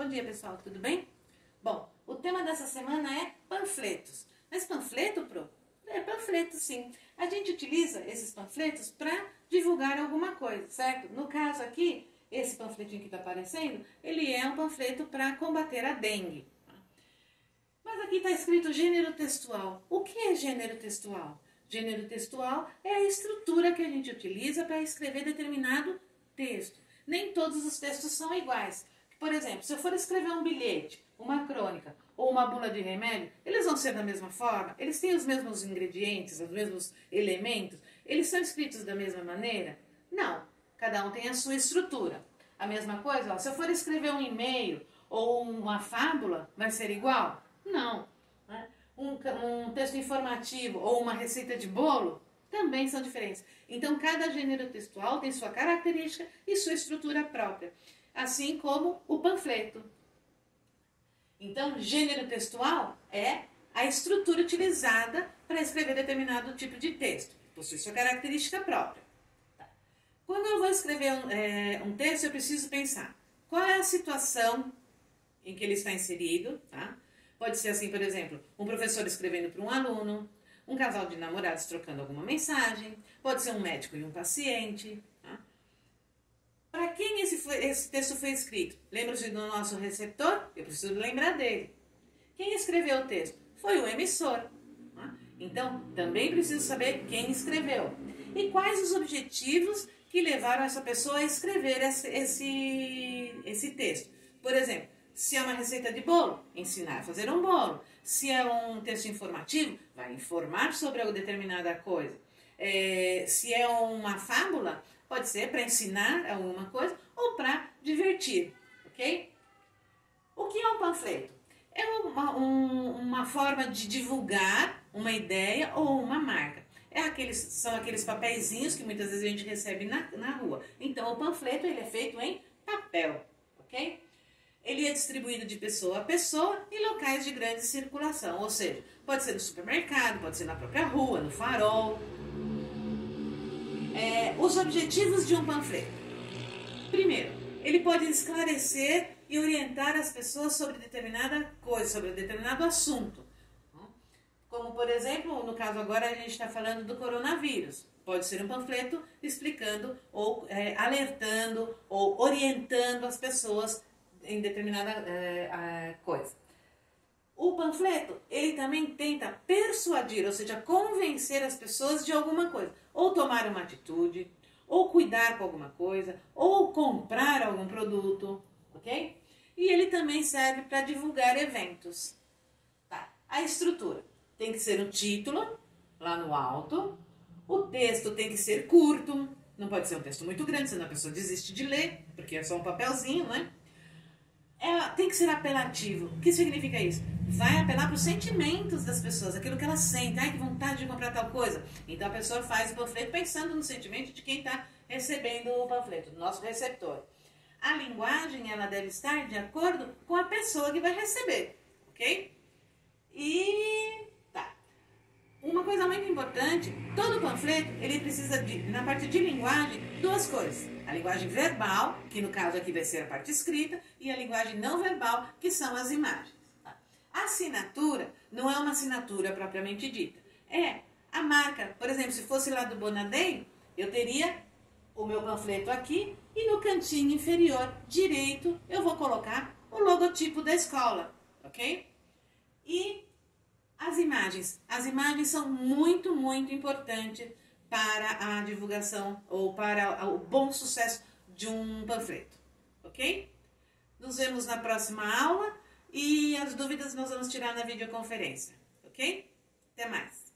dia, pessoal, tudo bem? Bom, o tema dessa semana é panfletos. Mas panfleto, Pro? É panfleto, sim. A gente utiliza esses panfletos para divulgar alguma coisa, certo? No caso aqui, esse panfletinho que está aparecendo, ele é um panfleto para combater a dengue. Mas aqui está escrito gênero textual. O que é gênero textual? Gênero textual é a estrutura que a gente utiliza para escrever determinado texto. Nem todos os textos são iguais. Por exemplo, se eu for escrever um bilhete, uma crônica ou uma bula de remédio, eles vão ser da mesma forma? Eles têm os mesmos ingredientes, os mesmos elementos? Eles são escritos da mesma maneira? Não. Cada um tem a sua estrutura. A mesma coisa, ó, se eu for escrever um e-mail ou uma fábula, vai ser igual? Não. Né? Um texto informativo ou uma receita de bolo também são diferentes. Então, cada gênero textual tem sua característica e sua estrutura própria, assim como o panfleto. Então, gênero textual é a estrutura utilizada para escrever determinado tipo de texto, possui sua característica própria. Quando eu vou escrever um texto, eu preciso pensar qual é a situação em que ele está inserido, tá? Pode ser assim, por exemplo, um professor escrevendo para um aluno, um casal de namorados trocando alguma mensagem, pode ser um médico e um paciente. Tá? Para quem esse texto foi escrito? Lembra-se do nosso receptor? Eu preciso lembrar dele. Quem escreveu o texto? Foi o emissor. Tá? Então, também preciso saber quem escreveu. E quais os objetivos que levaram essa pessoa a escrever esse texto. Por exemplo, se é uma receita de bolo, ensinar a fazer um bolo. Se é um texto informativo, vai informar sobre alguma determinada coisa. Se é uma fábula, pode ser para ensinar alguma coisa ou para divertir, ok? O que é um panfleto? É uma forma de divulgar uma ideia ou uma marca. São aqueles papeizinhos que muitas vezes a gente recebe na rua. Então, o panfleto ele é feito em papel, ok? Ele é distribuído de pessoa a pessoa em locais de grande circulação, ou seja, pode ser no supermercado, pode ser na própria rua, no farol. Os objetivos de um panfleto. Primeiro, ele pode esclarecer e orientar as pessoas sobre determinada coisa, sobre determinado assunto. Como, por exemplo, no caso agora a gente está falando do coronavírus. Pode ser um panfleto explicando ou alertando ou orientando as pessoas em determinada coisa. O panfleto, ele também tenta persuadir, ou seja, convencer as pessoas de alguma coisa. Ou tomar uma atitude, ou cuidar com alguma coisa, ou comprar algum produto, ok? E ele também serve para divulgar eventos. Tá. A estrutura tem que ser um título, lá no alto. O texto tem que ser curto, não pode ser um texto muito grande, senão a pessoa desiste de ler, porque é só um papelzinho, né? Tem que ser apelativo. O que significa isso? Vai apelar para os sentimentos das pessoas, aquilo que elas sentem. Ai, que vontade de comprar tal coisa. Então a pessoa faz o panfleto pensando no sentimento de quem está recebendo o panfleto, do nosso receptor. A linguagem, ela deve estar de acordo com a pessoa que vai receber, ok? Uma coisa muito importante, todo panfleto, ele precisa na parte de linguagem, duas coisas. A linguagem verbal, que no caso aqui vai ser a parte escrita, e a linguagem não verbal, que são as imagens. Tá? A assinatura não é uma assinatura propriamente dita. É a marca. Por exemplo, se fosse lá do Bonadeiro, eu teria o meu panfleto aqui e no cantinho inferior direito eu vou colocar o logotipo da escola, ok? E as imagens são muito, muito importantes para a divulgação ou para o bom sucesso de um panfleto, ok? Nos vemos na próxima aula e as dúvidas nós vamos tirar na videoconferência, ok? Até mais!